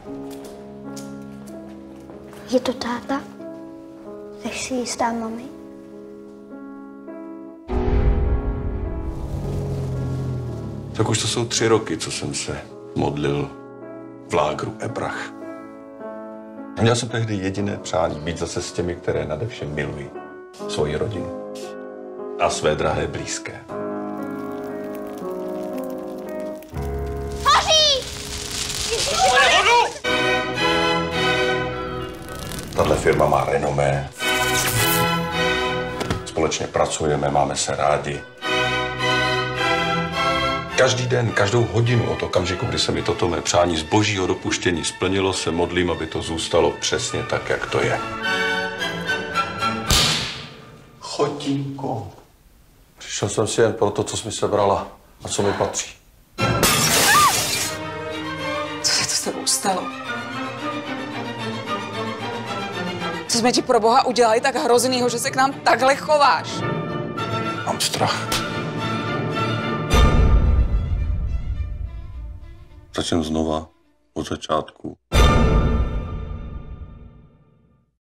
Je to táta? Jsi si jistá, mami? Tak už to jsou 3 roky, co jsem se modlil v lágru Ebrach. Měl jsem tehdy jediné přání být zase s těmi, které nade vše milují. Svoji rodinu a své drahé blízké. Hoří! Tahle firma má renomé. Společně pracujeme, máme se rádi. Každý den, každou hodinu od okamžiku, kdy se mi toto mé přání z božího dopuštění splnilo, se modlím, aby to zůstalo přesně tak, jak to je. Chotínko. Přišel jsem si jen pro to, co jsi mi sebrala a co mi patří. Co se to s tebou stalo? Co jsme ti pro Boha udělali tak hroznýho, že se k nám takhle chováš? Mám strach. Začnu znova, od začátku.